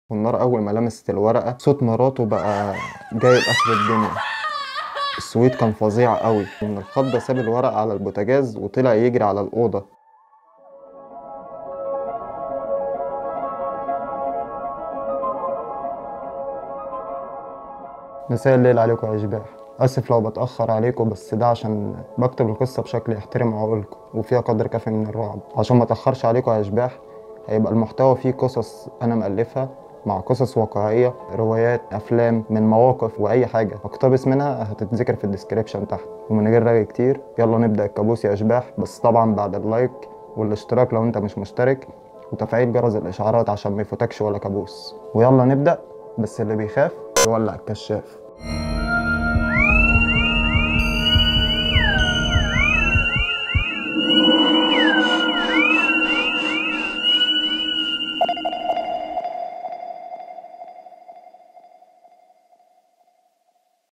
والنار أول ما لمست الورقة صوت مراته بقى جايب آخر الدنيا. السويت كان فظيع قوي. من الخضة ساب الورقة على البوتاجاز وطلع يجري على الأوضة. مساء الليل عليكم يا أشباح. آسف لو بتأخر عليكم، بس ده عشان بكتب القصة بشكل يحترم عقولكم وفيها قدر كافي من الرعب. عشان ما أتأخرش عليكم يا أشباح، هيبقى المحتوى فيه قصص أنا مألفها مع قصص واقعية، روايات، أفلام، من مواقف وأي حاجة أقتبس منها هتتذكر في الديسكريبشن تحت. ومن غير رغي كتير، يلا نبدأ الكابوس يا أشباح، بس طبعا بعد اللايك والاشتراك لو أنت مش مشترك، وتفعيل جرس الإشعارات عشان ما يفوتكش ولا كابوس. ويلا نبدأ، بس اللي بيخاف يولع الكشاف.